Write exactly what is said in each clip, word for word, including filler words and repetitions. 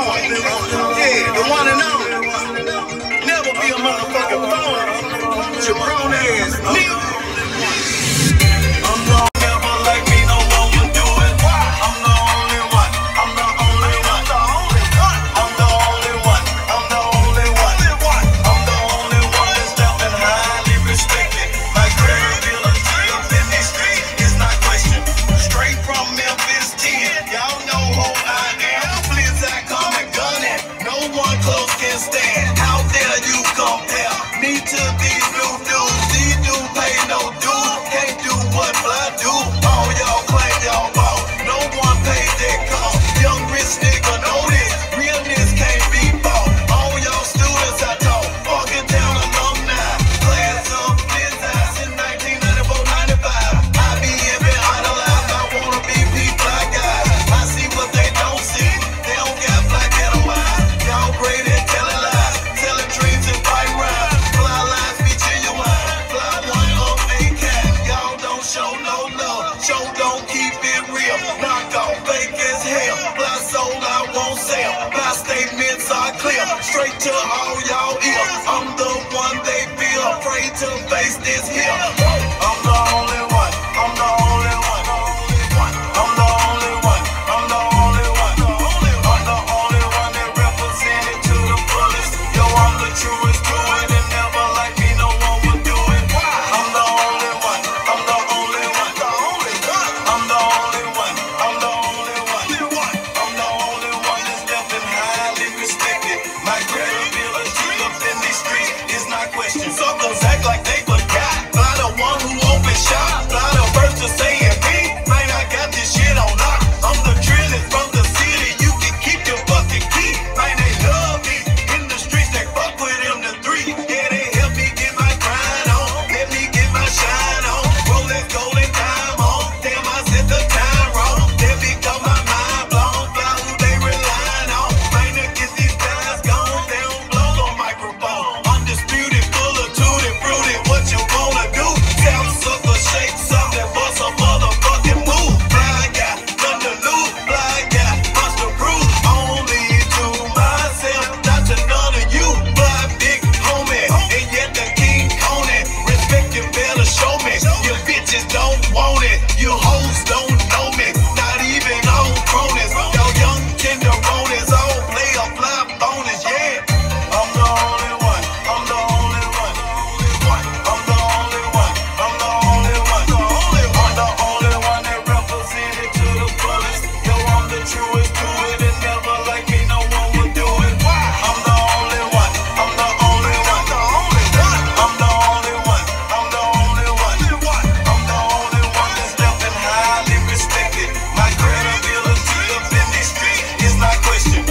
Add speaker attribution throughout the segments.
Speaker 1: Yeah, the one and only. Never be a motherfucking phone. With your grown ass nigga. I'm gonna never like me, no one would do it. I'm the only one. I'm the only one. I'm the only one. I'm the only one. I'm the only one that's left and highly respected. My credibility up in these streets is not questioned. Straight from Memphis ten, y'all know who I am. Please I come and gun it. No one close can stand. How dare you compare me to these new dudes? These dudes pay no dues. Can't do what I do. All y'all claim y'all bought. No one paid their cost. Young rich nigga know this. Realness can't be bought. All y'all students I taught. Fucking down alumni. Class of business in nineteen ninety-four ninety-five. I be every idolized. I wanna be people I got. I see what they don't see. They don't got black and white. Y'all great at telling lies. Telling dreams and fight rhymes. Fly lines be genuine. Fly one up a cat. Y'all don't show no love. Show don't keep it real. Knock off fake as hell. Fly soul I won't sell. My statements are clear. Straight to all y'all ears. I'm the one they feel afraid to face this here. I'm the only one. I'm the only one. I'm the only one. I'm the only one. I'm the only one that represented to the fullest. Yo, I'm the truest to it, and never like me, no one would do it. I'm the only one. I'm the only one. I'm the only one. I'm the only one. I'm the only one that's left and highly respected. My credibility up in these streets is not questioned. Suckers act like they forgot. Fly the one who opened shop. Fly the first to say it me. Man, I got this shit on lock. I'm the drillest from the city. You can keep your fucking key. Man, they love me. In the streets, they fuck with them to three. Yeah, they help me get my grind on. Let me get my shine on. Rolex golden time on. Damn, I set the time wrong. They become my mind blown. Fly who they relying on. Man, to get these guys gone. They don't blow on microphone. Undisputed, full of tutti fruity. What you wanna do? Tell sucker, shake something, bust a motherfucking move. Fly guy, nothing to lose. Fly guy, monster proof. Only to myself, not to none of you. Fly big homie, and yet the king on it. Respect you better show me. Your bitches don't want it. You hoes don't know me. Not even old cronies. Y'all young tenderonis, all play a fly bonus, yeah. I'm the only one. I'm the only one. I'm the only one. I'm the only one. I'm the only one that represented to the fullest. Yo, I'm the truest to it, and never like me, no one would do it. I'm the only one. I'm the only one. I'm the only one. I'm the only one. I'm the only one that's left and highly respected. My credibility up in these streets is not questioned.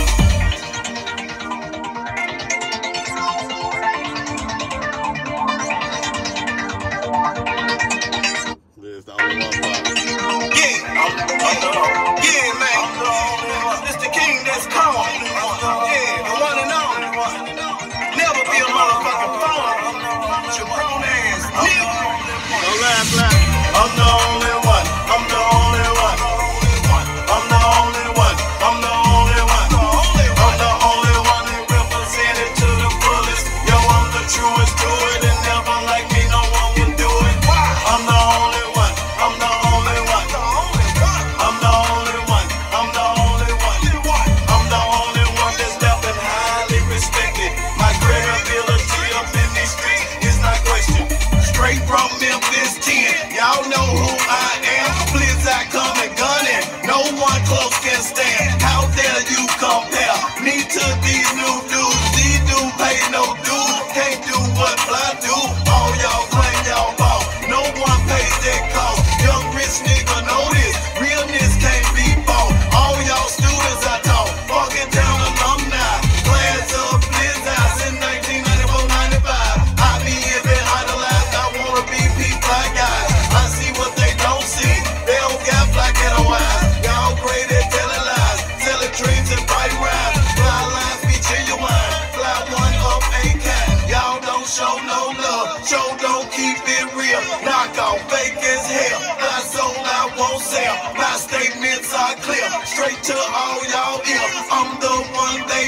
Speaker 2: There's the only one part.
Speaker 1: Yeah, I'm, I'm the yeah, man. It's the king that's calm. Yeah, the one and only. Never be a motherfucking phone. With your grown ass nigga.
Speaker 2: Don't laugh, laugh.
Speaker 1: I'm the only one. I'm the only one. I'm the only one. I'm the only one. I'm the only one that represented to the fullest. Yo, I'm the truest to it, and never like me, no one would do it. I'm the only one. I'm the only one. I'm the only one. I'm the only one. I'm the only one that's left and highly respected. My credibility up in these streets is not questioned. Straight from Memphis ten, y'all know who I am. Please I come and gun it. No one close can stand. How dare you compare me to these new dudes? These dudes pay no dues. Can't do what I do. All y'all claim y'all bought. No one pays their cost. Young rich nigga know this. Realness can't be bought. All y'all students I taught. Walking down alumni. Class of business in nineteen ninety-four ninety-five. I be every idolized. I wanna be people I got. I see what they don't see. They don't got black and white. Y'all great at telling lies. Selling dreams and bright rhymes. Fly lines be genuine. Fly one up a cat. Y'all don't show no love. Show don't keep it real. Knock off fake as hell. My soul I won't sell. My statements are clear. Straight to all y'all ears. I'm the one they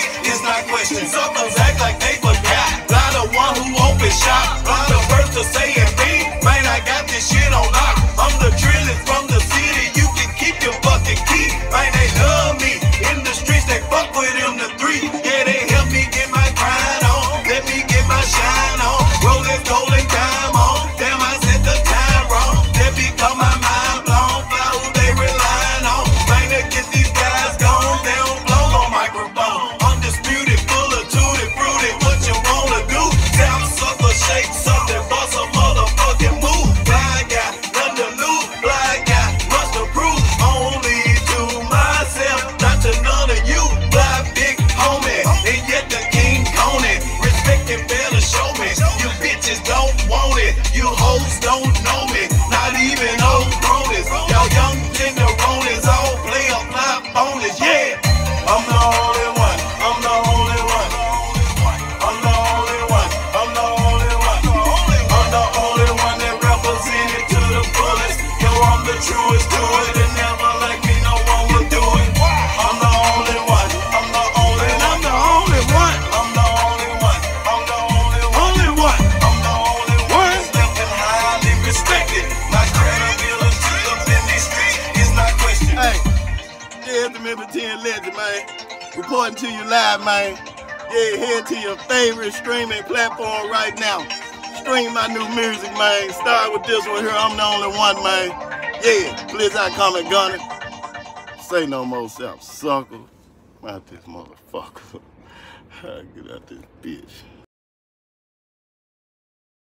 Speaker 1: streets, it's not questioned. Suckers act like they forgot. Lie the one who opened shop. I'm the first to say it me. Man, I got this shit on lock. I'm the trillest from the city. You can keep your fucking key. Man, they love me. In the streets, they fuck with them the three. Yeah, they help me get my grind on. Let me get my shine on. Roll this golden time on. Damn, I set the time wrong. They become my mind blown. Fly who they relying on. Man, to get these guys gone. They don't blow on microphone. Undisputed, full of tutti fruity. What you wanna do? Tap sucker, shake something, bust a motherfucking move. Fly guy, nothing to lose. Fly guy, must approve. Only to myself, not to none of you. Fly big homie, and yet the king on it. Respect and better show me. You bitches don't want it. You hoes don't know me. Not even old cronies. Y'all young tenderonis all play a fly bonus. Yeah, I'm the only one. I'm the only one. I'm the only one. I'm the only one. I'm the only one that represented to the fullest. Yo, I'm the truest to it, and never like me, no one will do it. I'm the only one. I'm the only one. I'm the only one. I'm the only one. I'm the only one. Only one. I'm the only one that's left and highly respected. My credibility up in these streets is not questioned.
Speaker 2: Hey, yeah, it's the Memphis ten legend, man. Reporting to you live, man. Yeah, head to your favorite streaming platform right now. Stream my new music, man. Start with this one here. I'm the only one, man. Yeah, please I comment, Gunner. Say no more self, sucker. Out this motherfucker. Get out this bitch.